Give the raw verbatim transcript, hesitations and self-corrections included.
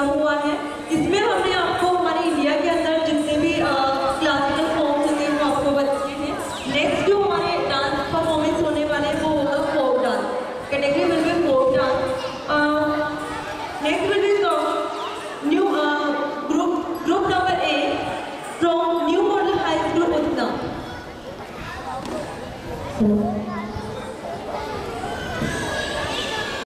हुआ है। इसमें हमने आपको हमारे इंडिया के अंदर जितने भी क्लासिकल फॉर्म्स होते हैं वो आपको बताए हैं। नेक्स्ट जो हमारे डांस परफॉर्मेंस होने वाले हैं वो होगा folk dance, category will be folk dance. Next will be new group group number A from new model high school उतना।